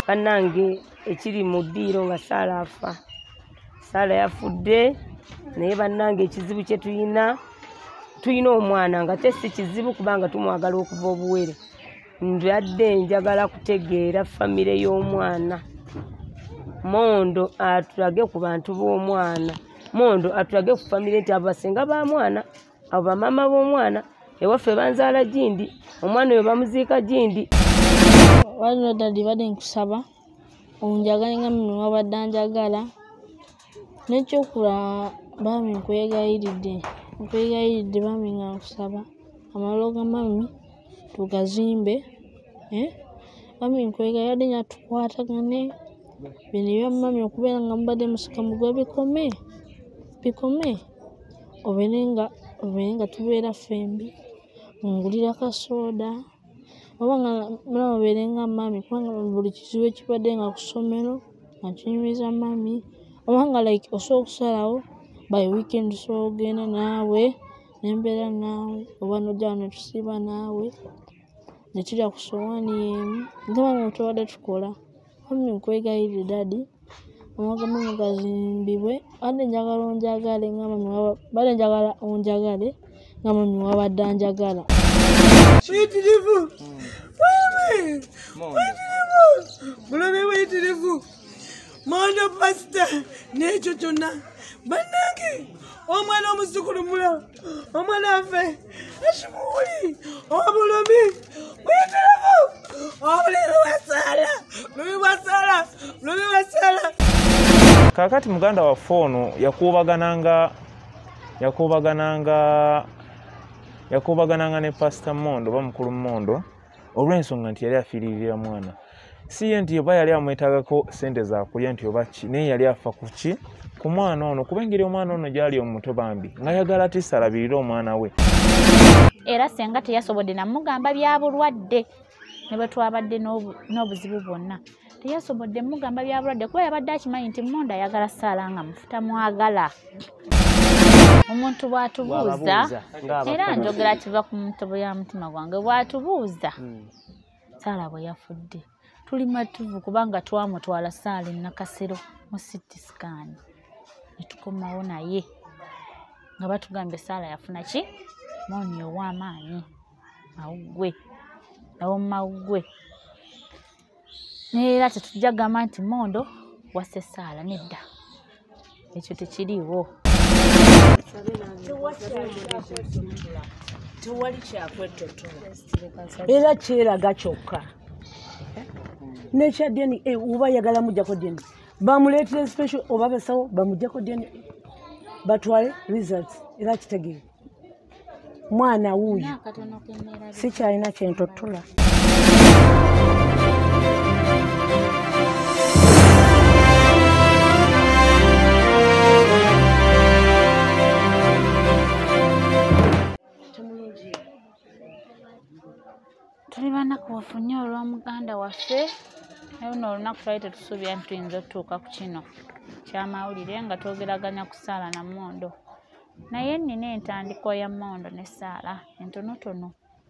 Bannange ekiri mu ddiiro nga Saala afa. Saala yafudde naye bannange ekizibu kye tulina omwana nga si kizibu kubanga tumwagala okuva obuwere. Ndadde njagala kutegeera famire y'omwana. Mondo atulage ku bantu b'omwana. Mondo atulage ku famire nti abasenga ba mwana, abo bamama b'omwana, ewaffe banzaala gindi, omwana oyo bamuziika gindi. Waliwo dadi badde nkusaba onjagale nga mimi wabadde anjagala n'ekyokula bami nkwegayiridde bami nga nkusaba amaliro ga mami tugazimbe bami nkwegayiridde nya tukwatagane bino bya mami okubeera nga mubadde musika mugwe bikome obeerenga tubeera fembi ngulira kasoda oba nga mulamu obeerenga mami kubanga buli kizibu ekibadde nga ku ssomero nga kinyumiza mami oba nga like osobola okusalawo by weekend osobola ogenda naawe nembeera naawe oba nojjawo netusiiba naawe netulya ku sowaani y'emu nga tubadde tukola. Mami nkwegayirire dadi amagama mugazimbibwe badde njagala onjagale nga mami wabadde anjagala. Witirivu Mondo pasta n'ekyo kyonna bannange omwana omuzukulu mulala omwana affe ekimuwuli obulumi witirivu lumi wasala. Kakati muganda waffe ono yakubagananga ne Pastor Mondo bamukulu Mondo olw'ensonga nti yali afiiririra mwana. Si ye nti oba yali amwetagako sente za kulya nti oba ki, naye yali afa ku ki? Ku mwana ono, kuba engeri omwana ono gy'ali omuto Bambi ng'ayagala ati alabirire omwana we. Era senga teyasobodde namugamba bya bulwadde ne bwe twabadde n'obuzibu bwonna. Teyasobodde mugamba bya bulwadde kuba yabadde akimanyi nti Mondo ayagala Saala nga mufuta mwagala. Omuntu bw'atubuuza era njogera kiva ku mutobo ya mutima gwange bw'atubuuza Saala bwe yafudde tuli matuvu kubanga twamutwala Saala e Nakasero mu CT scan ne tukomawo naye nga batugambye Saala yafuna ki mwonyo ow'amaanyi mawuggwe era tetujja gamba nti Mondo wasse Saala nedda ekyo tekiriiwo. Tewali kyakwetotola era kyeraga kyokka nekyaddeni oba yagala mujjako ddeni bamuleetere special oba basawo bamujjako ddeni batwale results era kitegeere mwana wuuyo si kyalina kyentotola. Tuli banaku wafunye olwa muganda waffe naye olunaku twali tetusuubira nti tuyinza okutuuka ku kino kyamawulire nga twogeraganya ku Saala na Mondo. Naye nnina entandikwa ya Mondo ne Saala entonotono.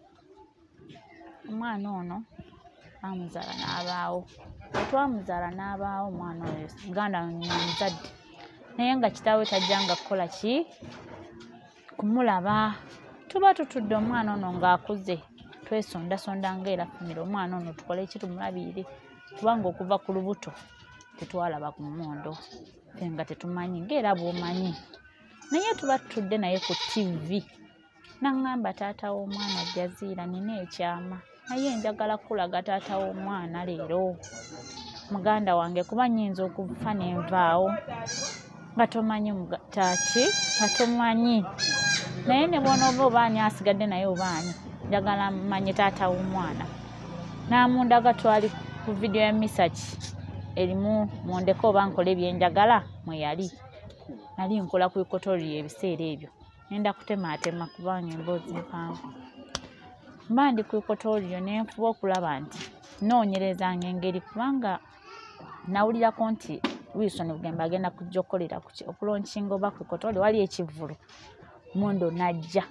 Omwana ono bamuzaala n'abaawo. Twamuzaala n'abaawo omwana oyo muganda muzadde naye nga kitaawe tajjanga kukola ki kumulaba. Tuba tutudde omwana ono ng'akuze twesondasonda ng'era famire omwana ono tukole ki tumulabirire kubanga okuva ku lubuto tetwalaba ku Mondo ffe nga tetumanyi ng'era bw'omanyi. Naye tuba tutudde naye ku TV n'aŋŋamba taata w'omwana Jaziira nina ekyama naye njagala kulaga taata w'omwana leero muganda wange kuba nnyinza okufa nenvaawo nga tomanyi taaki nga tomanyi naye ne bw'onooba obaani asigadde naye obaani njagala mmanye taata w'omwana. N'amundaga twali ku vidiyo ya misaki erimu mundeko oba nkole byenjagala mwe yali. Nali nkola ku ikotoriyo ebiseera ebyo nenda kutemaatema kubanga emboozi mpanvu. Mba ndi ku ikotoriyo ne nfuba okulaba nti noonyerezanga engeri kubanga nawulirako nti Wilson Bugembe agenda kujja okukolera okulonkinga oba ku ikotoriyo wali ekivvulu. Mondo najja.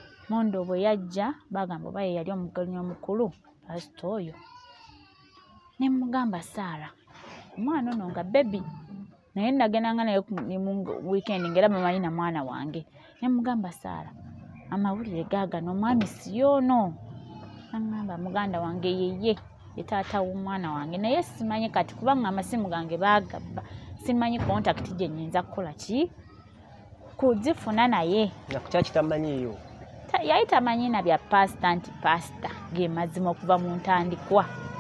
Mondo bwe yajja bagamba oba ye yali omugenyi omukulu pasita oyo ne mugamba Saara omwana ono nga baby naye nagendanga naye mu weekend ngera bamanyi na mwana wange ne mugamba Saara amawulire gaagano omwami si y'ono nangamba muganda wange yeye taata w'omwana wange naye simanyi kati kubanga amasimu gange baagabba simanyi contact gye nnyinza kukola ki kuzifuna naye nga ku kyaki tamanyiiyo yali tamanyi na bya pasita nti pasita ge mazima okuva mu ntandikwa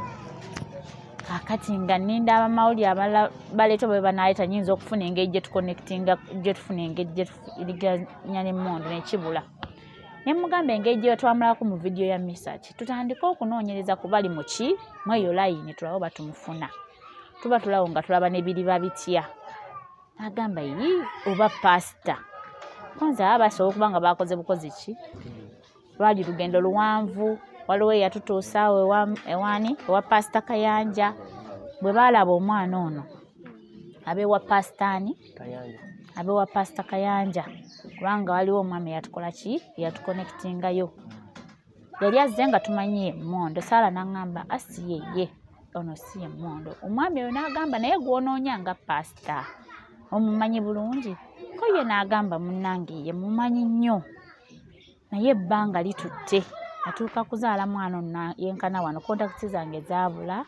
kakati nga ninda abamawulire abalala baleeta bwe banaleeta nyinza okufuna engeri gye tuconnectinga gye tufuna engeri gye tuliganya n'emmondo nekibula ne mugamba engeri gye twamulako mu vidiyo ya message tutandika okunoonyereza ku bali mu ki mweyo layini tulawo batumufuna tuba tulawo nga tulaba n'ebiriba bitya agamba yi oba pasita konza abasobola okuba nga bakoze bukozi ki lwali lugendo luwanvu waliwo eyatutuusaawo ewaani ewa pasita Kayanja bwe baalaba omwana ono abeewa pasitaani abeewa pasita Kayanja kubanga waliwo omwami eyatukola ki eyatuconnectingayo yali azze nga tumanyi Pr.Mondo Saara n'aŋŋamba asi yeye ono si Pr.Mondo omwami oyo n'agamba naye gw'onoonya nga pasita omumanyi bulungi ko ye n'agamba munnange ye mumanyi nnyo naye ebbanga litutte atuuka kuzaala mwana ono yenkana wano kontakiti zange zaabula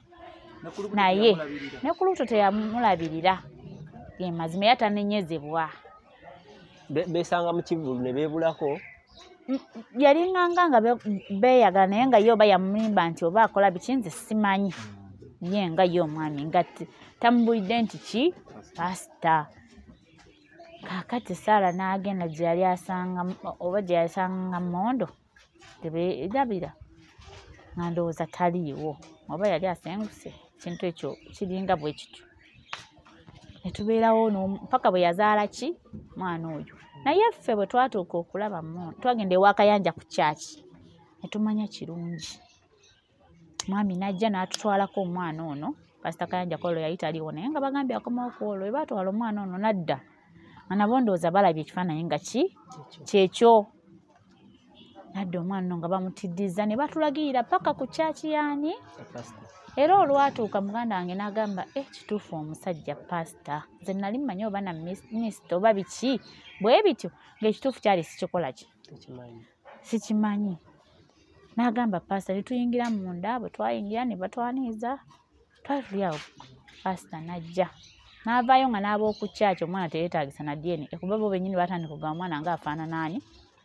naye ne ku luto teyamulabirira ye mazima yatanenyezebwa besanga mu kivulu ne beebulako yalinganga nga beeyagala naye nga ye oba yamulimba nti oba akola biki nze simanyi ye nga ye omwami nga tamubulidde nti ki pasita kakati Saara n'agenda gye yali asanga oba gye yasanga Pr.Mondo tebeerabira nga ndowooza taliiwo oba yali asenguse kintu ekyo kiringa bwe kityo ne tubeerawo paka bwe yazaala ki mwana oyo naye ffe bwe twatuuka okulaba Pr.Mondo twagenda ewa Kayanja ku kyaki ne tumanya kirungi mwami n'ajja n'atutwalako omwana ono pasita Kayanja kolo yali taliiwo naye nga bagambye akomawo ku olwo bwe baatwala omwana ono nadda nga nabo ndowooza balabye ekifaananyi nga ki kyekyo nadda omwana ono nga bamutiddiza ne batulagirira paka ku kyaki yaani era olwatuuka muganda wange n'agamba kituufu omusajja pasita nze nali mmanyi oba na minisita oba biki bwe bityo ng'ekituufu kyali sikikola ki sikimanyi n'agamba pasita ne tuyingira munda bwe twayingira ne batwaniiza twali tuli awo pasita n'ajja n'avaayo nga n'aba oku kyaki omwana teyeetaagisa na DNA kuba bo bennyini batandika okugamba omwana ng'afaanana ani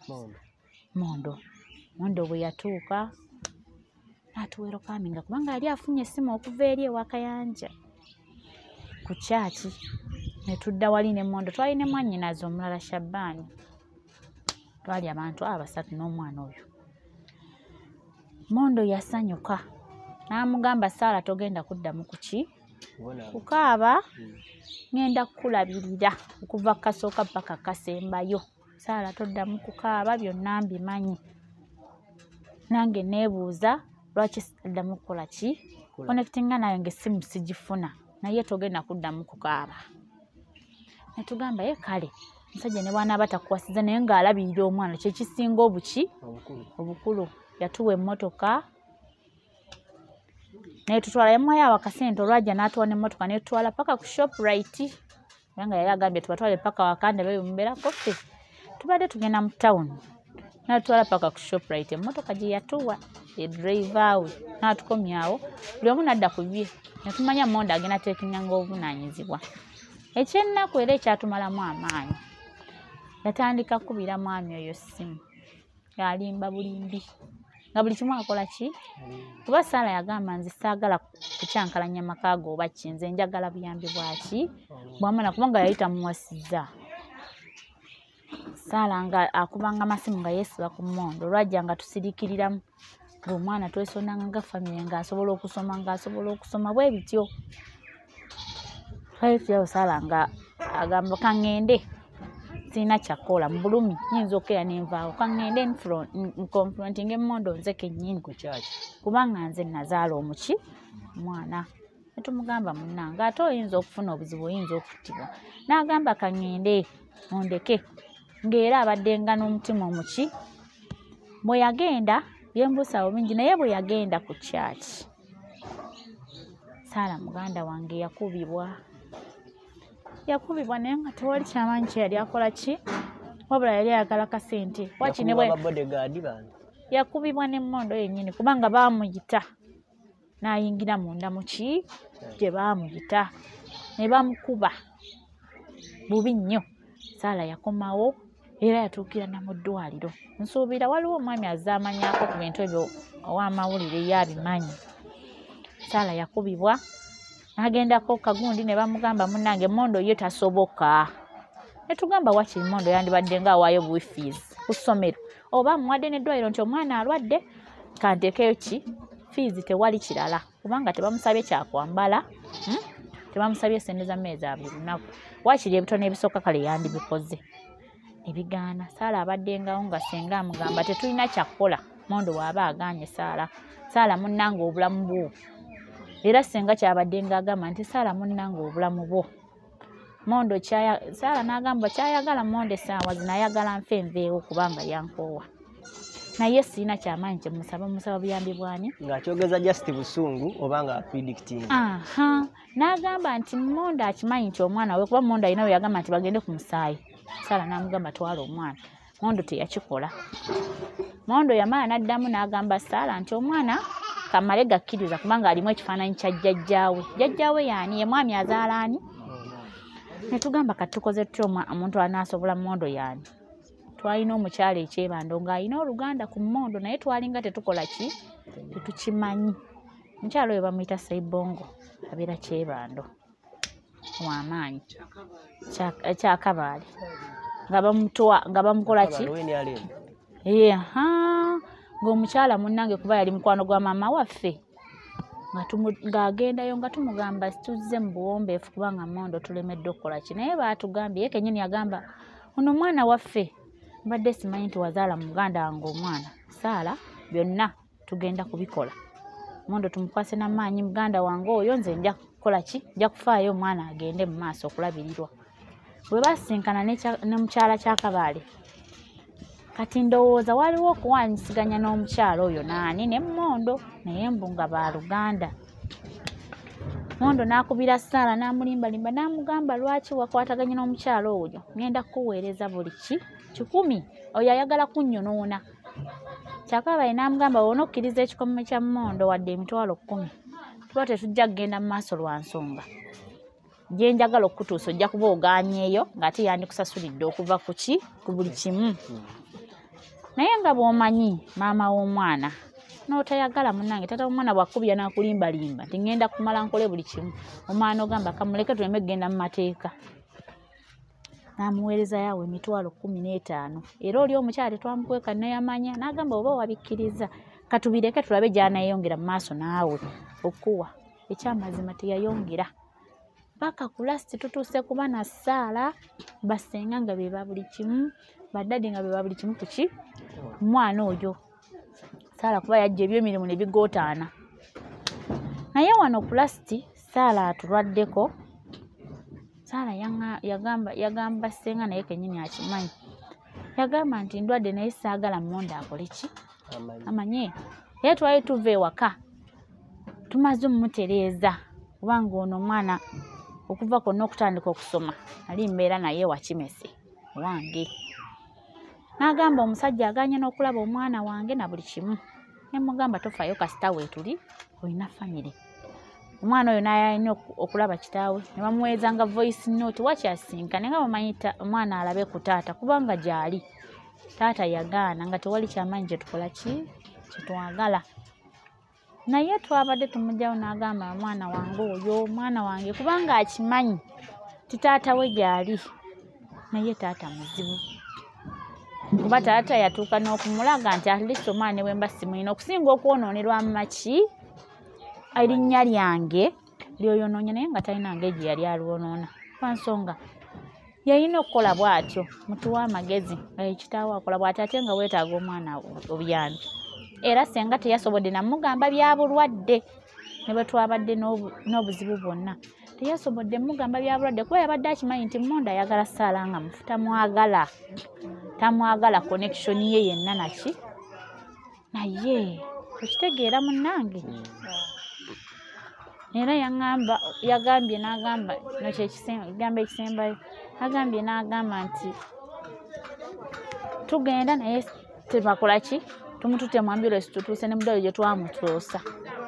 Pr.Mondo bwe yatuuka n'atuweera okaminga kubanga yali afunye essimu okuva eri ewa Kayanja ku kyaki ne tudda wali ne Pr.Mondo twali ne mwannyinaze omulala Shabbaani twali abantu abasatu n'omwana oyo Pr.Mondo yasanyuka n'amugamba Saara togenda kuddamu ku ki kukaaba ngenda kukulabirira okuva kasooka paka kasembayo Saara toddamu kukaaba byonna mbimanyi nange neebuuza lwaki addamu kukola ki connectinga nayo ng'essimu sigifuna naye togenda kuddamu kukaaba ne tugamba ye kale omusajja ne bw'anaaba takuwasiza naye ng'alabirira omwana kyekisinga obuki obukulu yatuwa emmotoka naye tutwala yamwayo akasente olwajja n'atuwa n'emmotoka ne tutwala paka ku Shoprite kubanga yali agambye tubatwale paka wakanda beeyumberako ffe tubadde tugenda mu tawuni n'atutwala paka ku Shoprite emmotoka gye yatuwa edriva we n'atukomyawo buli omu n'adda ku bye ne tumanya Pr.Mondo agenda teekinganga obuvunaanyizibwa ekyennaku era ekyatumalamu amaanyi yatandika kubira mwami oyo ssimu yalimba bulimbi nga buli kimu akola ki kuba Saara yagamba nze saagala kukyankalanya maka go oba ki nze njagala buyambi bwaki bwamana kubanga yali tamuwasizza Saara nga akubanga amasimu nga yeesiba ku Pr.Mondo olwajja nga tusirikiriramu ng'omwana twesonanga nga famire ng'asobola okusoma bwe bityo twali tulawo Saara nga agamba kaŋŋende sirina kyakola mu bulumi nyinza okkeera nenvaawo kaŋŋende nkonfrontinga Pr.Mondo nze kennyini kubanga nze nazaala omuki omwana ne tumugamba munnange ate oyinza okufuna obuzibu oyinza okuttibwa n'agamba kaŋŋende ondeke ng'era abaddenga n'omutima omuki bwe yagenda byembuusaawo bingi naye bwe yagenda ku kyaki Saala muganda wange yakubibwa naye nga tewali kyamanyi kye yali akola ki wabula yali ayagala kasente yakubibwa n'emmondo yennyini kubanga baamuyita n'ayingira munda mu ki gye baamuyita ne bamukuba bubi nnyo. Saala yakomawo era yatuukira na mu ddwaliro. Nsuubira waliwo omwami azaamanyako ku bintu ebyo ow'amawulire yabimanyi. Saala yakubibwa n'agendako kagundi ne bamugamba munnange Mondo ye tasoboka. Ne tugamba wakiri Mondo yandibadde ng'awaayo buwifiizi ku ssomero oba amuwadde n'eddwaliro nti omwana alwadde kanteekeyo ki fiizi tewali kirala kubanga tebamusabye kyakwambala tebamusabye sente za mmeezi za buli lunaku wakiri ebitono ebisooka kale yandibikoze ebigaana. Saala abaddengawo nga senga amugamba tetulina kyakukola Mondo bw'aba agaanye Saala munnange obulamu bwo era senga kyabadde ng'agamba nti Saala munnange obulamu bwo. Mondo Saala n'agamba kyayagala Mondo essaawa zino ayagala nfe nveewo kubanga yankoowa naye sirina kyamaanyi kye musaba buyambi bwani ng'akyogeza just busungu oba nga predicting. N'agamba nti Mondo akimanyi nti omwana we kuba Mondo alina we yagamba nti bagende ku musaayi. Saala n'amugamba twala omwana. Mondo teyakikola. Mondo yamala n'addamu n'agamba Saala nti omwana kamale gakkiriza kubanga alimu ekifaananyi kya jjajjaawe yaani ye mwami azaala ani. Ne tugamba kati tukoze tutya omuntu anaasobola Mondo yaani. Twalina omukyala ekyebando ng'alina oluganda ku Mondo naye twalinga tetukola ki tetukimanyi. Omukyala oyo bamuyita Sseibongo abeera kyebando w'amaanyi Kyakabaale nga bamukola ki ng'omukyala munnange kuba yali mukwano gwa maama waffe ng'agendayo nga tumugamba tuzze mu buwombeefu kubanga Mondo tulemedde okukola ki naye baatugambye ye kennyini yagamba ono omwana waffe mbadde simanyi nti wazaala muganda wange omwana Saala byonna tugenda kubikola Mondo tumukwase n'amaanyi muganda wange oyo nze nja kukola ki nja kufaayo omwana agende mu maaso okulabirirwa. Bwe basinkana ne mukyala Kyakabaale kati ndowooza waliwo okuwanyisiganya n'omukyala oyo naani ne Mondo naye mbu nga baaluganda. Mondo n'akubira Saala n'amulimbalimba n'amugamba lwaki wakwataganye n'omukyala oyo ngenda kukuweereza buli 1,000 oyo ayagala kunnyonoona. Kyakabaale n'amugamba w'onokkiriza ekikomo kya Mondo wadde emitwalo 10 tuba tetujja kugenda mu maaso lwa nsonga gye njagala okutuusa ojja kuba ogaanyeeyo ng'ate yandikusasulidde okuva ku buli kimu. Naye nga bw'omanyi maama w'omwana n'otayagala munnange taata w'omwana bw'akubya n'akulimbalimba nti ngenda kumala nkole buli kimu omwana ogamba kamuleke tuleme kugenda mu mateeka. N'amuweerezayo awo emitwalo 15 era oli omukyala tetwamukweka nayamanya n'agamba oba wabikkiriza katubireke tulabe gy'anaayongera mu maaso naawe okuwa. Ekyamazima teyayongera paka ku lasti tutuuse kuba na Saala basenga nga be ba buli kimu baddadi nga be ba buli kimu kuki mwana oyo Saala kuba yajja eby'emirimu ne bigootaana. Naye wano ku lasti Saala atulwaddeko Saala yagamba senga naye kennyini akimanyi yagamba nti ndwadde naye saagala Mondo akole ki amanye naye twali tuva ewaka tumaze omumutereeza kubanga ono omwana okuva konna okutandika okusoma ali mbeera naye wakimese wange. N'agamba omusajja aganye n'okulaba omwana wange na buli kimu ne mugamba tofaayo kasita weetuli olina famire. Omwana oyo n'ayalina okulaba kitaawe ne bamuweezanga voice note wakyasinkane nga bamanyi omwana alabe ku taata kubanga gy'ali taata yagaana nga tewali kyamaanyi kye tukola ki kye twagala. Naye twabadde tumugyawo n'agamba omwana wange oyo omwana wange kubanga akimanyi ti taata we gy'ali naye taata muzibu kuba taata yatuuka n'okumulaga nti at least omwana ne bwe mba simulina okusinga okwonoonerwa maki erinnya lyange lyoyonoonye naye nga talina ngeri yali alwonoona lwa nsonga yalina okukola bw'atyo mutuwa amagezi ekitaawo akola bw'ati ate nga weetaaga omwana obuyambi. Era senga teyasobodde namugamba bya bulwadde ne bwe twabadde n'obuzibu bwonna teyasobodde mugamba bya bulwadde kuba yabadde akimanyi nti Mondo ayagala Saala nga mufu tamwagala connection ye yenna naki naye okitegeera munnange. era yagambye n'agamba nakyo ekigambo ekisembayo agambye n'agamba nti tugenda naye tebakola ki tumutute mu ambulance tutuuse ne mudalo gye twamutuusa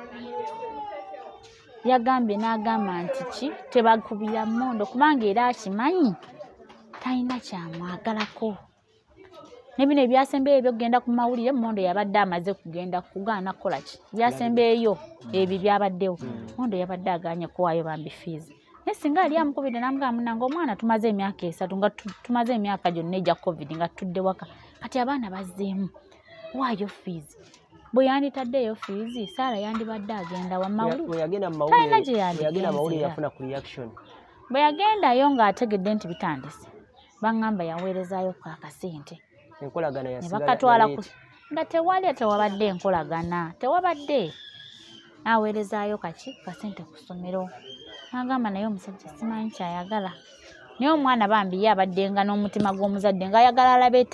yagambye n'agamba nti ki tebakubira Mondo kubanga era akimanyi talina kyamwagalako nebino ebyasembeyo ebyokugenda ku mawulire Mondo yabadde amaze kugenda kugaana kukola ki byasembeyo ebyo byabaddewo Mondo yabadde aganye kuwaayo Bambi fees naye singa ali amukubidde n'amugamba munange omwana tumaze emyaka 3 nga tumaze emyaka gyonna egya covid nga tudde waka kati abaana bazzeemu waayo fees bwe yanditaddeyo fees Saala yandibadde agenda wa mawulire yagenda mawulire yafuna ku reaction bwe yagendayo ng'ategedde nti bitandise baŋŋamba yaweerezaayo ku akasente enkolagana bakatwala nga tewabadde enkolagana tewabadde aweerezaayo kasente ku ssomero n'agamba naye omusajja simanyi kyayagala naye omwana Bambi ye abaddenga n'omutima gw'omuzadde ng'ayagala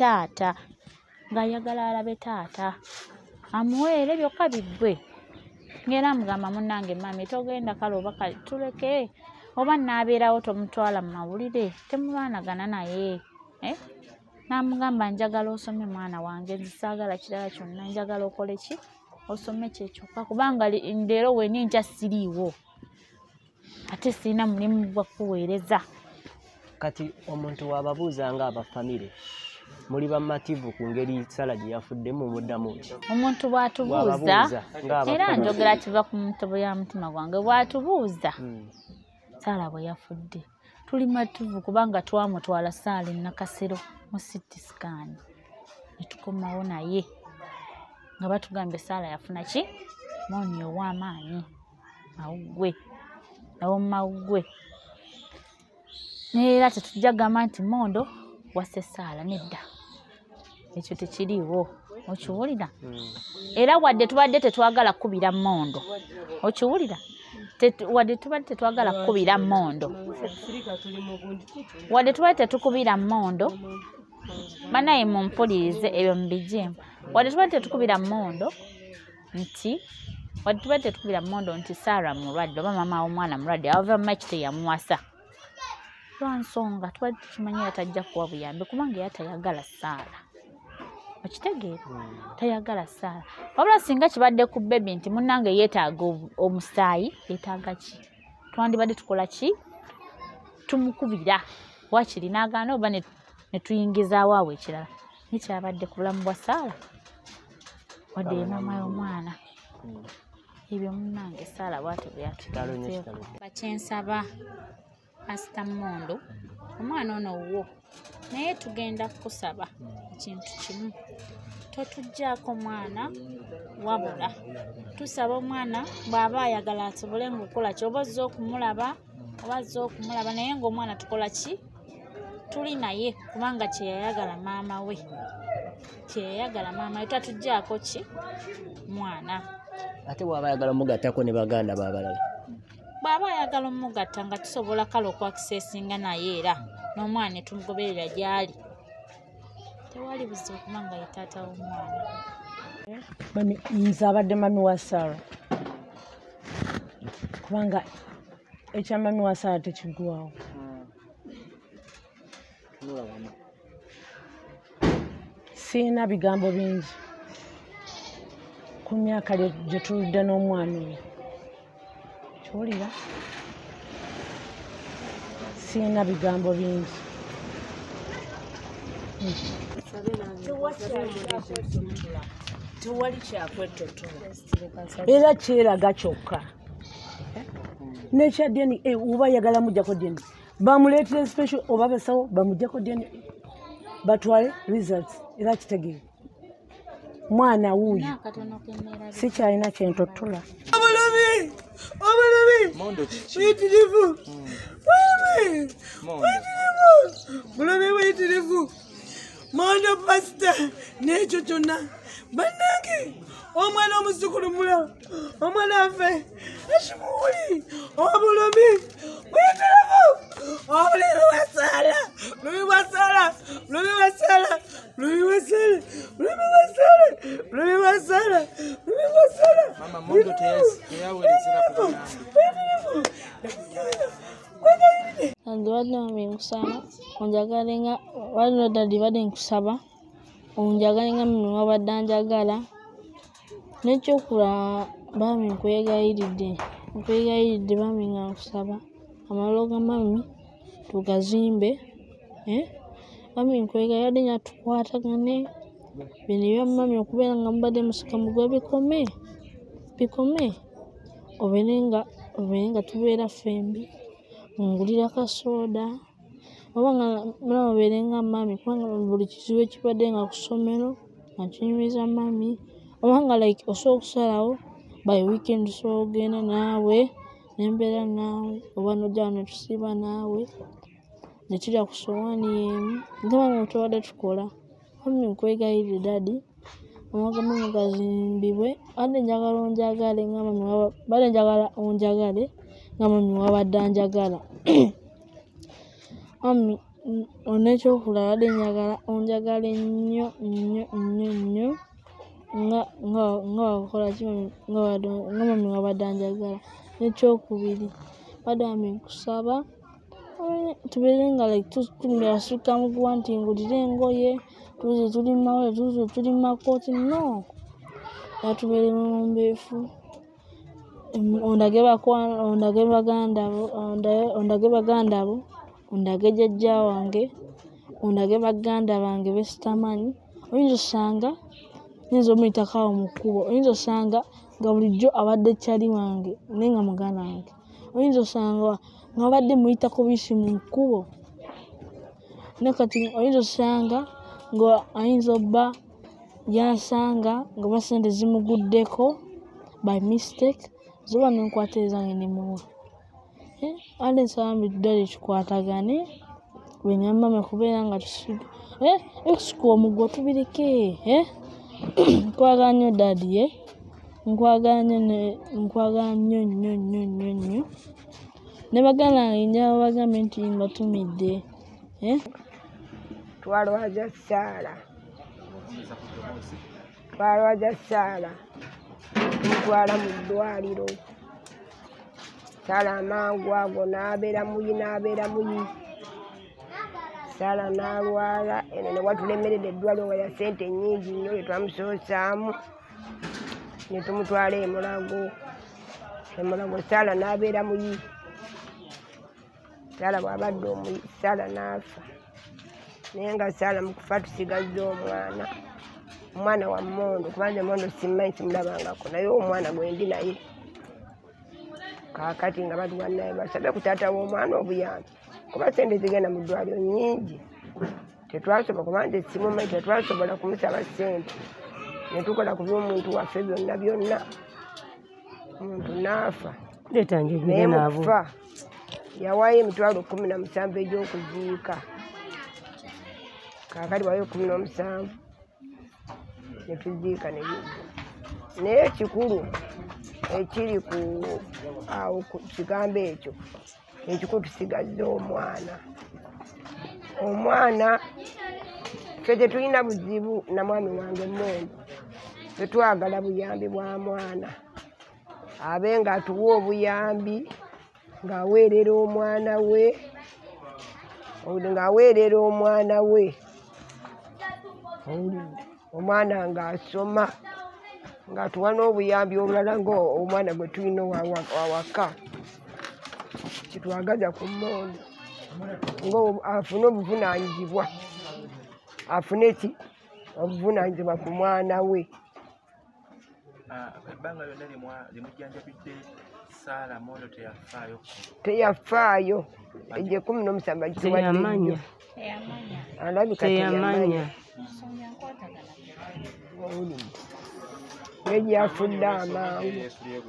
alabe taata amuweere byokka biggwe ng'era amugamba munnange mami togenda kale oba tuleke oba n'abeerawo tomutwala mu mawulire temulwanagana naye n'amugamba njagala osome mwana wange nzisaagala kirala kyonna njagala okole ki osome kyekyokka kubanga leero weni nkya siriiwo ate sirina mulimu gwa kuweereza kati omuntu wababuuza nga abafamire muli bamativu ku ngeri Saala gye yafuddemu muddamu omuntu bw'atubuuza era njogera kiva ku mutobo ya mutima gwange bw'atubuuza Saala bwe yafudde tuli mativu kubanga twamutwala Saala Nakasero mu CT scan ne tukomawo naye nga batugambye Saala yafuna ki monyo ow'amaanyi mawuggwe neera tetujja gamba nti Mondo wasse Saala nedda ekyo tekiriiwo okiwulira era wadde tubadde tetwagala kkubira Mondo okiwulira wadde tubadde tetwagala kkubira Mondo wadde tubadde tetukubira Mondo banaye mumpulirize ebyo mubijeemu wadde tubadde tetukubira Mondo nti Saala mulwadde oba maama w'omwana mulwadde ava maki teyamuwasa lwansonga tubadde tukimanyi yatajja kuwa buyambi kubanga era tayagala Saala okitegeera tayagala Saala wabula singa kibadde ku bebi nti munnange yeetaaga omusaayi yeetaaga ki twandibadde tukola ki tumukubira wakiri n'agaana oba ne tuyingizaawo awo ekirala nekyabadde ku bulamu bwa Saala wadde ye maama y'omwana ebyo munnange Saala bwatyo byatuteezeeko bakyensaba Pr.Mondo omwana ono wo naye tugenda kukusaba ekintu kimu totuggyako mwana wabula tusaba omwana bw'aba ayagala asobole okukola ki oba ozze okumulaba naye ng'omwana tukola ki tuli naye kubanga kyeyayagala maama we tatuggyako ki mwana ate bw'aba ayagala omugattako ne baganda b'abalala bw'aba ayagala omugatta nga tusobola kale okwakisesinga naye era n'omwana tumugoberera gy'ali tewali buzibu kubanga ye taata w'omwana nze abadde mami wa Saala kubanga ekya mami wa Saala tekiggwawo siina bigambo bingi ku myaka gye tuludde n'omwana oyo kiwulira siina bigambo bingi tewali kyakwetotola era kyeraga kyokka nekyaddeni oba yagala mujjako deni bamuleetera special oba basawo bamujjako deni batwale results era kitegeere mwana wuuyo sikyalina kyentotola Witirivu witirivu Mondo pasita n'ekyo kyonna bannange omwana omuzukulu mulala omwana affe ekimuwuli obulumi witirivu obulimi bwa Saala Mama Mondo teyaweerezera ku Bambi. kandi badde mami nkusaba onjagale nga waliwo dadi badde nkusaba onjagale nga mami wabadde anjagala n'ekyokulaba bami nkwegayiridde bami nga nkusaba amaliro ga mami tugazimbe bami nkwegayiridde nya tukwatagane bino ebya mami okubeera nga mubadde musika mugwe bikome obeere nga tubeera fembi ngulira kasoda oba nga obeere nga mami kubanga buli kizibu ekibadde nga ku ssomero nga kinyumiza mami oba nga like osobola okusalawo by weekend osobola ogenda naawe nembeera naawe oba nojja wano tusiiba naawe netulya ku sowaani yemu nga mami tubadde tukola mami nkwegayiridde dadi amaga mami gazimbibwe badde njagala onjagale nga mami badde njagala onjagale nga mami wabadde anjagala mami onekyokulaba badde njagala onjagale nnyo nga wakola ki nga mami wabadde anjagala nekyokubiri badde mami nkusaba tubeere nga like tuliasukka muguwa nti ngulire engoye tuze tuli mawole tuze tuli makooti no atubeere mumbeefu ondage baganda bo ondage jjajja wange ondage baganda bange besitamanyi oyinza osanga nyinza omuyitakawo mu kkubo oyinza osanga nga bulijjo abadde kyali wange naye nga muganda wange oyinza osanga nga abadde muyitako bisi mu kkubo nekati oyinza osanga nga ayinza obba yansanga nga basente zimuguddeko by mistake zoba nenkwata ezange nemuwa ade nsaba mbi tudale kikwatagane bwenyambame kubeera nga tusiga ekisikuwa omuggo tubireke nkwagala nnyo dadi nkwagala nnyo ne baganda bange njala bagambe nti mbatumidde twalwaza Saala tumutwala mu ddwaliro Saala amangu ago n'abeera muyi Saala n'alwala eno ne watulemeredde eddwaliro nga ya ssente nnyingi nnyo lwe twamusoosaamu ne tumutwala emulago Saala n'abeera muyi Saala bw'abadde omuyi Saala n'afa naye nga Saala mu kufa tusigazza omwana wa Mondo kubanga Mondo simmanyi simulabangako naye omwana gwendi naye kaakati nga batuwa naye basabye ku taata w'omwana obuyambi kuba sente zigenda mu ddwaliro nnyingi tetwasobola kubanga simumanyi tetwasobola kumusaba ssente ne tukola ku by'omuntu waffe byonna omuntu n'afa naye mu kufa yawaayo emitwalo 17 egy'okuziika kaakati waayo 17 netuziika naye ekikulu ekiri awo ku kigambo ekyo ekikulu tusigazza omwana ffe tetulina buzibu na mwami wange Mondo tetwagala buyambi bwa mwana abe nga atuwa obuyambi ng'aweerera omwana we omwana ng'asoma ng'atuwa n'obuyambi obulala ng'omwana gwe tulina wawaka kitwagaza ku Mondo ng'afune obuvunaanyizibwa obuvunaanyizibwa ku mwana we. Ebbanga lyonna limujjanjabidde Saala Mondo teyafaayo egye 17 gituwadde alabika teyamanya negyafudde amangu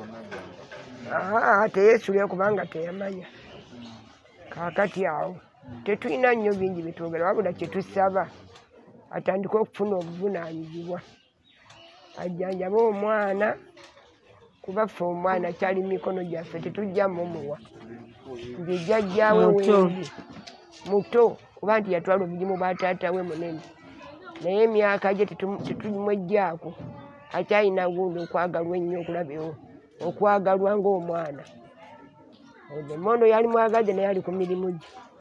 teyeesulye kubanga teyamanya kaakati awo tetulina nnyo bingi bitwogera wabula kyetusaba atandike okufuna obuvunaanyizibwa ajjanjabe omwana kuba ffe omwana kyali mikono gyaffe tetujja mumuwa nti jjajjaawe wendi muto kuba nti yatwala obugimu bwa taata we munene naye emyaka gye tetumwejjaako akyalina gundi okwagalwa ennyo okulabewo okwagalwa ng'omwana Mondo yali mwagaze naye ali ku mirimu gye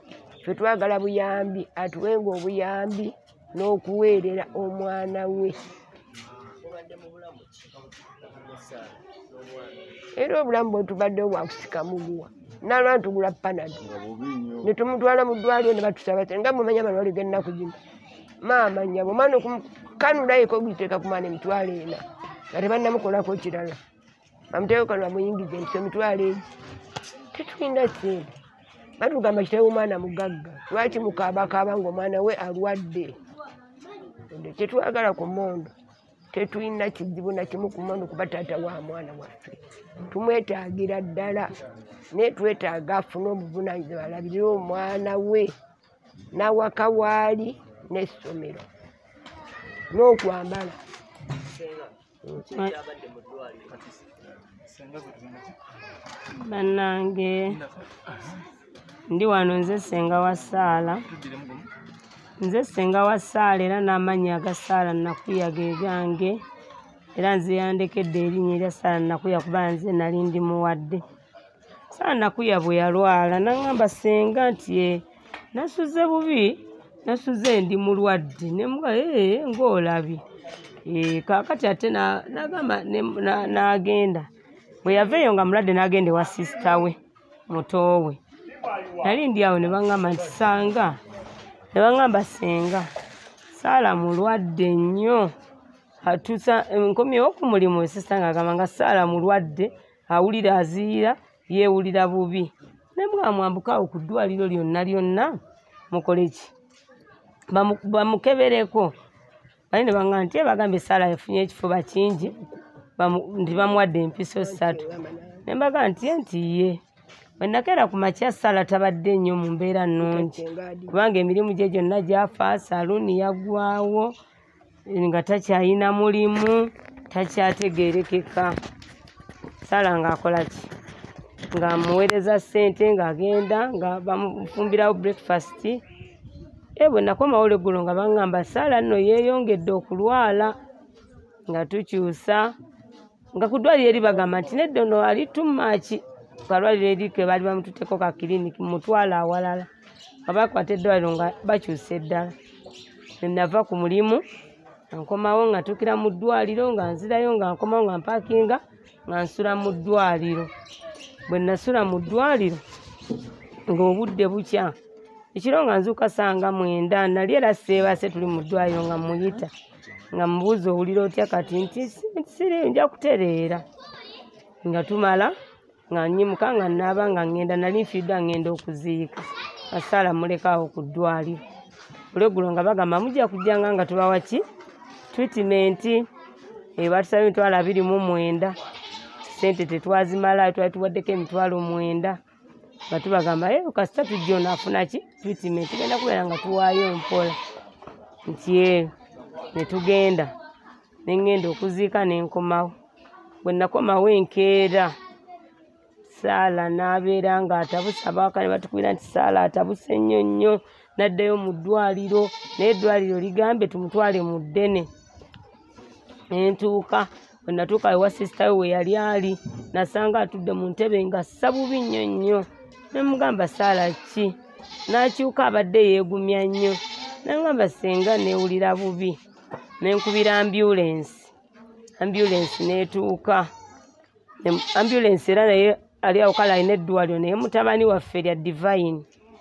ffe twagala buyambi atuwenga obuyambi n'okuweerera omwana we era obulamu bwetubaddewo bwakusika muguwa nalwa ntugula panado ne tumutwala mu ddwaliro ne batusaba nga mumanya amalwaliro g'ennaku zino maama nnyabo omwana okukanulayeko giteeka ku mwana emitwalo ena nga tebannamukolako kirala bamuteeko kano bamuyingiza empiso emitwalo egi tetulina sente batugamba kitawe omwana mugagga lwaki mukaabakaaba ng'omwana we alwadde kyetwagala ku Mondo tetulina kizibu na kimu ku Mondo kuba taata wa mwana waffe tumwetaagira ddala naye twetaaga afune obuvunaanyizibwa alabirire omwana we n'awaka waali n'essomero n'okwambala bannange ndi wano nze senga wa Saala nze senga wa Saala era n'amannya aga Saala Nakuya ge gange era nze yandekedde erinnya erya Saala Nakuya kuba nze nali ndi muwadde Saala Nakuya bwe yalwala n'aŋŋamba senga nti nasuze bubi nasuze ndi mulwadde nemuga ng'olabye kaakati ate n'agamba n'agenda bwe yaveeyo nga mulwadde n'agenda ewa sisita we muto we nali ndi awo ne baŋŋamba nti sanga ne baŋŋamba senga Saala mulwadde nnyo atuusa nkomyewo ku mulimu sisita ng'agamba nga Saala mulwadde awulira aziira yeewulira bubi ne mwamwambukaawo ku ddwaliro lyonna mukole ki bamukebereko bali ne baŋŋamba nti bagambye Saala yafunye ekifuba kingi nti bamuwadde empiso 3 ne mbaga nti ye bwe nakeera ku makya Saala tabadde nnyo mu mbeera nnungi kubanga emirimu gye gyonna gyafa saluuni yaggwawo nga takyayina mulimu takyategeerekeka Saala ng'akola ki ng'amuweereza ssente ng'agenda nga bamufumbirawo breakfast bwe nakomawo leggulo nga baŋŋamba Saala nno yeeyongedde okulwala nga tukyusa nga ku ddwaliro eri bagamba nti nedda ono ali tumaki kalwaliro eri ke baali bamututteko ka kiriniki mutwala awalala nga bakwata eddwaliro nga bakyusa eddala nenava ku mulimu nkomawo nga tukira mu ddwaliro nga nzirayo nga nkomawo nga mpaakinga nga nsula mu ddwaliro bwe nasula mu ddwaliro ng'obudde bukya ekiro nga nzuuka sanga 9 nali era seebase tuli mu ddwaliro nga muyita nga mubuuza owulira otya kati nti siri nja kutereera nga tumala nga nnyimuka nga naaba nga ŋŋenda nali nfiiddwa ŋŋenda okuziika nga Saala mulekaawo ku ddwaliro olweggulo nga bagamba mujja kujjanga nga tubawa ki treatment batusaba emitwalo 29 sente tetwazimala twali tuwaddeko emitwalo 9 nga tubagamba kasita tujja onaafuna ki treatment genda kubeera nga tuwaayo mpola nti ne tugenda ne ŋŋenda okuziika ne nkomawo bwe nakomawo enkeera Saala n'abeera ng'atabuse abawaka ne batukubira nti Saala atabuse nnyo n'addayo mu ddwaliro naye eddwaliro ligambye tumutwale mu ddene nentuuka bwe natuuka ewa sisita we yali ali nasanga atudde mu ntebe nga assa bubi nnyo ne mugamba Saala ki n'akyuka abadde yeegumya nnyo n'aŋŋamba senga neewulira bubi nenkubira ambulensi n'etuuka ambulensi era naye ali awo kale alina eddwaliro naye mutabani waffe lya divine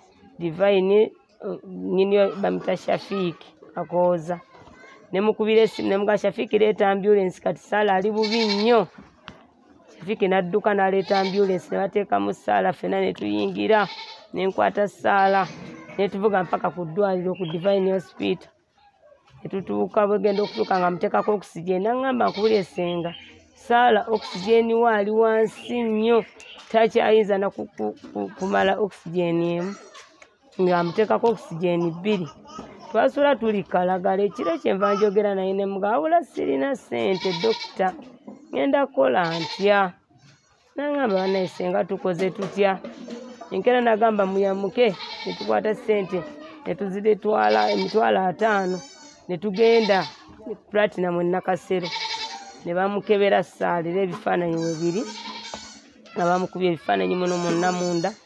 nyini bamita Shafiiki akooza nemukubira essimu nemuga Shafiiki leeta ambulensi kati Saala ali bubi nnyo Shafiiki n'adduka n'aleeta ambulensi ne bateekamu Saala ffenna ne tuyingira nenkwata Saala ne tuvuga mpaka ku ddwaliro ku Divine Hospital ne tutuuka bwegenda okutuuka nga muteekako oxygen n'aŋŋamba nkubulye senga Saala oxygen waali wansi nnyo takyayinza na kumala oxygen emu nga amuteekako oxygen 2 twasula tuli kalagala ekiro kyenva njogera naye ne mugawula sirina ssente dokita ngenda kukola ntya n'aŋŋamba banaye senga tukoze tutya enkeera n'agamba muyamuke ne tukwata ssente ne tuzitwala emitwalo 5 ne tugenda Platinum Nakasero ne bamukebera Saala era ebifaananyi 2 nga bamukubye ebifaananyi muno munda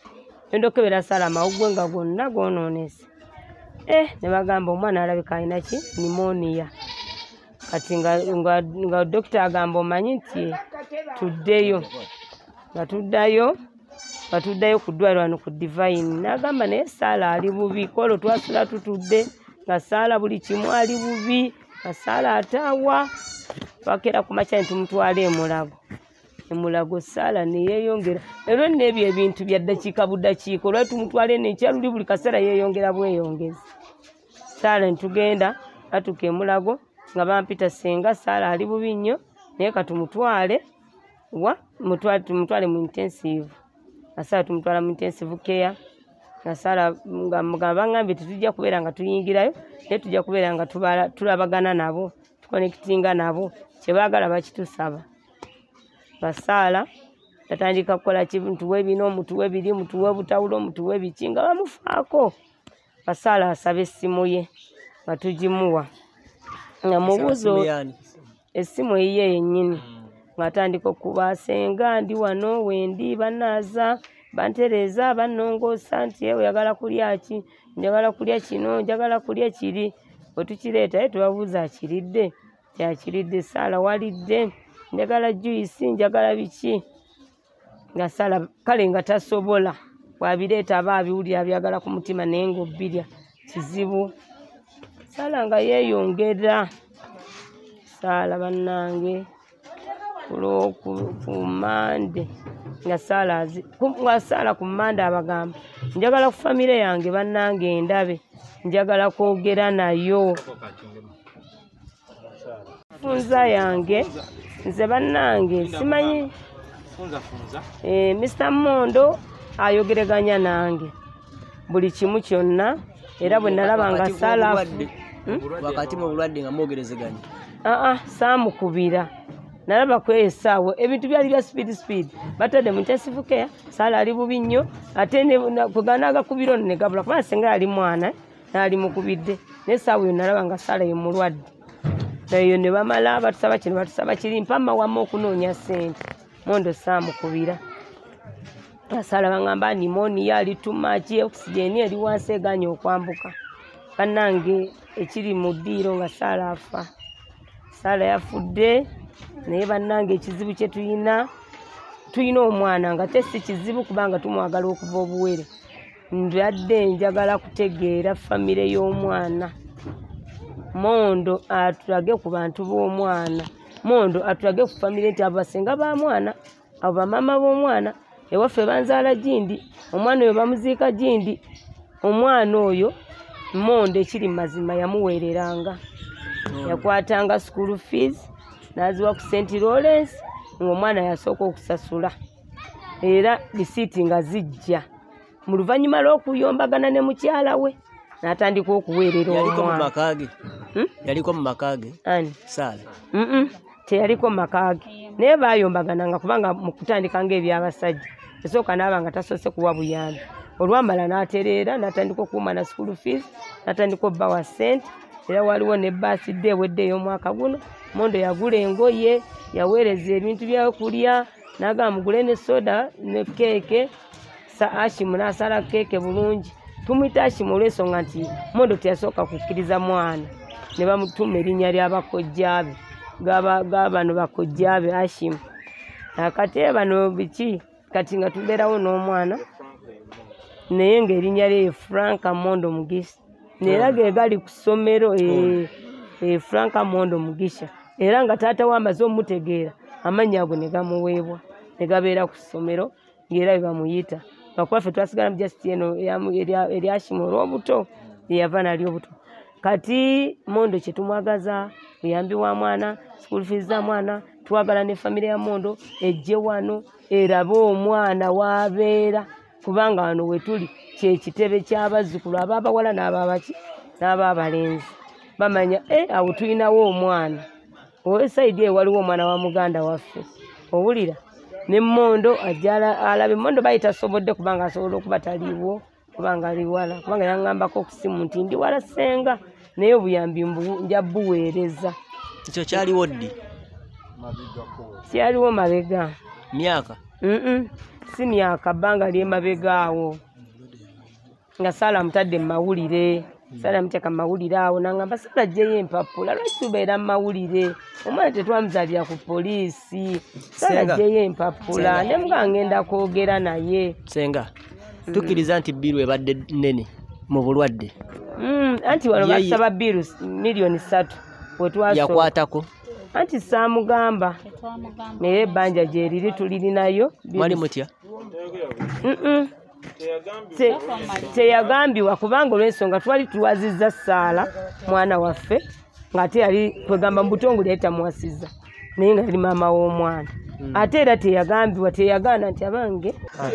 endokebera Saala amawuggwe nga gonna gonoonese. Ne bagamba omwana alabika alina ki pneumonia. Kati nga dokita agamba omanyi nti tuddeyo. Nga tuddayo ku ddwaliro wano ku Divine. N'agamba naye Saala ali bubi. Kolo twasula tutudde nga Saala buli kimu ali bubi. Nga Saala ataawa. Twakera ku makya tumutwala Mulago Saala ne yeeyongera. Era n'ebyo ebintu bya ddakiika buddakiika olwali tumutwala n'enkya luli buli kaseera yeeyongera bweyongezi. Saala ntugenda atuuka e Mulago nga bampita senga Saala ali bubi nnyo naye katumutwale tumutwale mu intensive. Saala tumutwala mu intensive care. Nga Saala nga bangambye tetujja kubeera nga tuyingirayo naye tujja kubeera nga tulabagana nabo tukonekitinga nabo kye baagala bakitusaba. Saala tatandika kukola mutuwe bino mutuwe biri mutuwe butawulo mutuwe biki nga bamufaako. Saala asaba essimu ye nga tugimuwa nga mubuuzo essimu eyiye yennyini ng'atandika okubasenga ndi wano wendi banaaza bantereza bannongoosa nti oyagala kulya ki njagala kulya kino njagala kulya kiri bwe tukireetayo tubabuuza akiridde kyakiridde Saala walidde njagala juice njagala biki nga Saala kale nga tasobola bwabireeta aba abiwulira byagala ku mutima naye ng'obbirya kizibu. Saala nga yeeyongera Saala bannange ku Mande nga Saala ku Mande abagamba njagala ku famire yange bannange endabe njagala kwogera nayo funza yange nze bannange simanyi Mr. Mondo ayogereganya nange buli kimu kyonna era bwe nalaba nga Saala wakati mu bulwadde nga mwogerezeganya saamukubira nalaba kwesaawo ebintu byali bya speed batadde mu intensive care. Saala ali bubi nnyo ate kuganaga kubiro ne gabula kubanga senga yali mwana n'ali mukubidde n'essaawa yo nalaba nga Saala ye mulwadde eyo ne bamala batusaba kino batusaba kiri mpamma wamma okunoonya ssente Mondo saamukubira. Saala bangamba pneumonia ali tumaki oxygeni eri wansi eganye okwambuka. Bannange ekiri mu ddiiro nga Saala afa. Saala yafudde naye bannange ekizibu kye tulina omwana nga tesi kizibu kubanga tumwagala okuva obuwere. Ndadde njagala kutegeera famire y'omwana. Mondo atulage ku bantu b'omwana. Mondo atulage ku famire nti abo basenga ba mwana abo bamama b'omwana ewaffe banzaala gindi omwana oyo bamuziika gindi. Omwana oyo Mondo ekiri mazima yamuweereranga yakwatanga school fees n'aziwa ku St. Lawrence ng'omwana yasooka okusasula era lisiiti nga zijja mu luvannyuma lw'okuyombagana ne mukyala we n'atandika okuweerera omwana. Yaliko mu makaage Saala teyaliko mu makaage naye baayombagananga kubanga mu kutandika ng'ebyabasajja esooka n'aba nga tasoose kuwa buyambi. Olwamala n'atereera n'atandika okuuma na school fees n'atandika obbawa ssente era waliwo ne birthday ewedde ey'omwaka guno Mondo yagula engoye yaweereza ebintu byokulya n'agamba mugule ne soda ne keeke. Ashimu n'asala keeke bulungi tumuyita Ashimu olw'ensonga nti Mondo teyasooka kukkiriza mwana ne bamutuma erinnya ly'abakojjaabe gabano bakojjaabe Ashimu. Kati bano biki kati nga tubeerawo n'omwana naye ng'erinnya lye Pr.Mondo Mugisha neera ge gali ku ssomero Pr.Mondo Mugisha era nga taata wamaze omutegeera amannya ago ne gamuweebwa ne gabeera ku ssomero ng'era bwe bamuyita. Bakwaffe twasigala mu jasiti eno eri Ashimu olw'obuto yeyava nali obuto. Kati Mondo kye tumwagaza buyambi wa mwana school fees za mwana twagala ne famire ya Mondo ejje wano erabe omwana w'abeera kubanga wano wetuli kyekitebe ky'abazzukulu ab'abawala n'ababaki n'ab'abalenzi bamanya awo tulinawo omwana ow'esayidi eyo waliwo omwana wa muganda waffe owulira ne Mondo ajala alabe Mondo bayita sobodde kubanga asobola okuba taliiwo kubanga ali wala kubanga yaŋŋambako ku ssimu nti ndi wala senga naye obuyambi nja buweereza. Ekyo kyaliwo ddi? Kyaliwo mabega myaka si myaka bbanga ly'emabega awo nga Saala mutadde mu mawulire. Saala muteka mu mawulire awo n'angamba Saala ajjeyo empapula lwaki tubeera mu mawulire omwana tetwamuzaalira ku poliisi Saala ajjeyo empapula ne muga ngenda kwogera naye. Senga tukkiriza nti bbiru ebadde nnene mu bulwadde. Anti wano basaba bbiru miliyoni 3 wetwaso yakwatako anti saamugamba naye ebbanja gye liri tulirinayo. Mwali mutya? Teyagambibwa kubanga olw'ensonga twali tuwazizza Saala mwana waffe ng'ate yali kwegamba mu butongole yali tamuwasizza naye nga yali maama w'omwana ate era teyagambibwa teyagaana nti abange.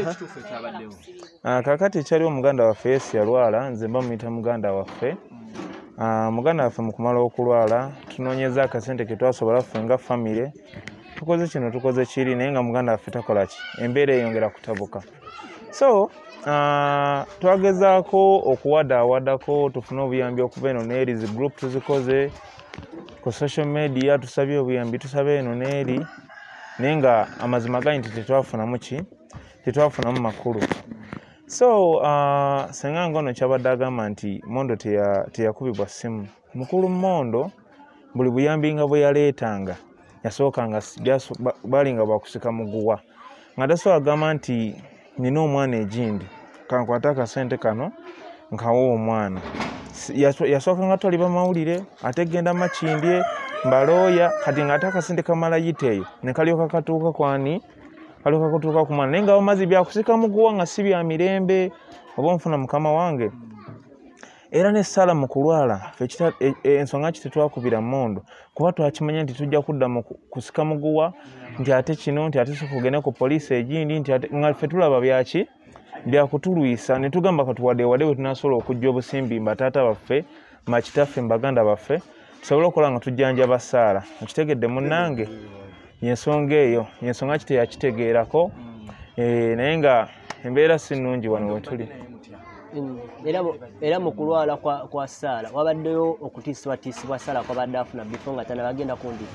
Kakati ekyaliwo muganda waffe Yesu yalwala nze mba muyita muganda waffe. Muganda waffe mu kumala okulwala tunoonyeza akasente ke twasobola ffe nga famire tukoze kino tukoze kiri naye nga muganda waffe takola ki embeera eyongera kutabuka. So twagezaako okuwadaawadako tufune obuyambi okuva eno n'eri zi group tuzikoze ku social media tusabye obuyambi tusabe eno n'eri naye nga amazima gali nti tetwafunamu ki tetwafunamu makulu. So senga ngono kyabadde agamba nti Mondo teyakubibwa ssimu. Mukulu Mondo buli buyambi nga bwe yaleetanga yasookanga balinga bakusika muguwa nga tasobola agamba nti nina omwana egindi kankwata akasente kano nkawa omwana. Yasookanga toliba mawulire ate genda makindye mbalooya kati ng'ate akasente kamala yiteeyo ne kalyoka katuuka kwani kalyoka kutuuka ku mwana naye nga bamazi byakusika muguwa nga si bya mirembe oba nfuna mukama wange. Era ne Saala mu kulwala ensonga ki tetwakubira Mondo kuba twakimanya nti tujja kudda mu kusika muguwa nti ate kino nti ate sokugenda ku poliisi egindi nti ate nga ffe tulaba byaki byakutulwisa ne tugamba katuwaddewadde bwe tunasobola okujja obusimbi mbataata baffe makitaffe mbaganda baffe tusobole okukola nga tujjanjaba Saala. Okitegedde munnange yensonga eyo yensonga ki teyakitegeerako naye nga embeera si nnungi wano we tuli. Era mu kulwala kwa Saala wabaddeyo okutiisibwatiisibwa Saala kwabadde afuna bifo nga tanabagenda kundi.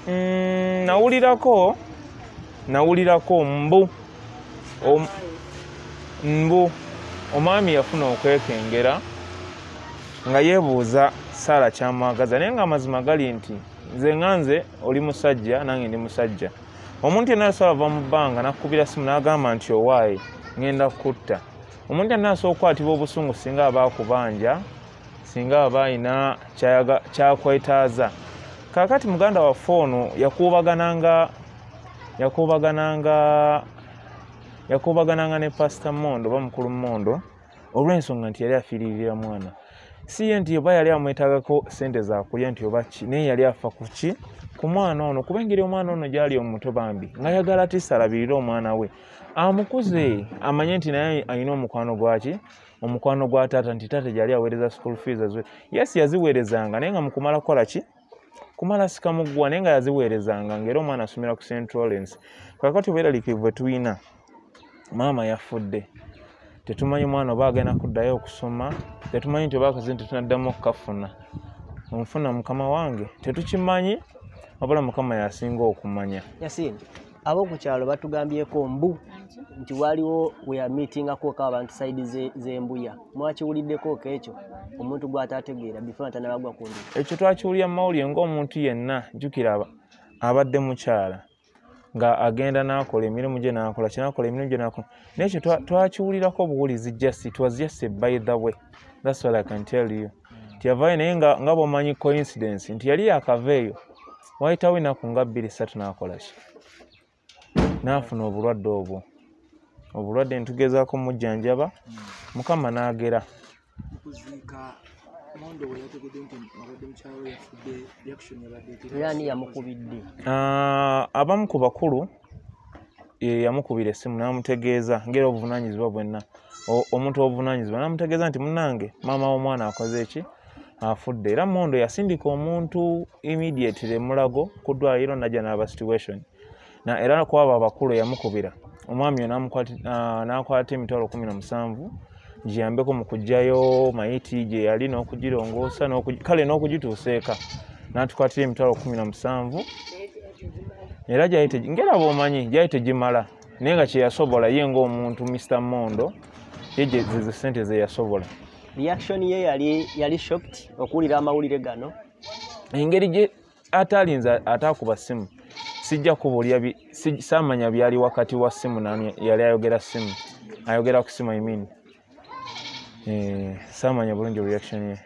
Nawulirako mbu omwami yafuna okwekengera nga yeebuuza Saala kyamwagaza naye nga amazima gali nti nze oli musajja nange ndi musajja. Omuntu yenna asobola ava mu bbanga nakukubira simu n'agamba nti owaaye ngenda kutta. Omuntu yenna asobola okukwatibwa obusungu singa aba akubanja singa aba alina kyakwetaaza. Kaakati muganda waffe ono yakubagananga ne Pr.Mondo oba mukulu Mondo olw'ensonga nti yali afiiririra mwana. Si ye nti oba yali amwetagako sente za kulya nti oba ki naye yali afa ku ki ku mwana ono kuba engeri omwana ono gyali omuto Bambi ng'ayagala ati alabirire omwana we amukuze amanye nti naye alina omukwano gwaki omukwano gwa taata nti taata gyali aweereza school fees azwe. Yes yaziweerezanga naye nga mukumala kukola ki kumala sikamuggwa naye nga yaziweerezanga ng'era omwana asomera ku St. Lawrence. Kakati obweraliikirivu bwe tulina maama yafudde tetumanyi mwana oba agenda kuddayo okusoma tetumanyi nti oba akasente tunaddamu okukafuna onfuna mukama wange tetukimanyi wabula mukama yasinga okumanya. Yasini ab'oku kyalo batugambyeko mbu nti waliwo weyamitingako ko abantu saidi z'embuya mwakiwuliddeko ekyo omuntu gw'ataategeera bifo tanabagwa kundi. Ekyo twakiwulira mu mawulire ng'omuntu yenna jjukira abadde mukyala nga agenda n'akola emirimu gye n'akola kinakola emirimu gye n'akola naye ekyo twakiwulirako obuwulizi just was just by the way. That's all I can tell you. Tiyavaayo naye nga bw'omanyi coincidence nti yali yakava eyo wayitawo ennaku nga 2-3 n'akola ki n'afuna obulwadde obwo. Obulwadde ntugezaako mujjanjaba mukama n'agera. Yaani yamukubidde. Abamu ku bakulu yamukubira essimu n'amutegeeza ngera obuvunaanyizibwa bwenna. Omuntu obuvunaanyizibwa n'amutegeeza nti munnange maama w'omwana akoze eki afudde. Era Mondo yasindika omuntu immediately Mulago ku ddwaliro najja n'aba situation. Era kwabo abakulu yamukubira omwami n'akwata emitwalo 17 giyambeko mu kuggyayo mayiti gye yali n'okugirongoosa kale n'okugituusa eka n'atukwatira emitwalo 17 era ngera bw'omanyi gyali tegimala naye nga kye yasobola ye ng'omuntu Mr. Mondo ye ze sente ze yasobola reaction ye yali shocked okuwulira amawulire gano. Engeri gye atalinza atakuba simu sijja kubulya samanya byali wakati wa simu nani yali ayogera simu ayogera ku simu I mean samanya bulungi reaction ye.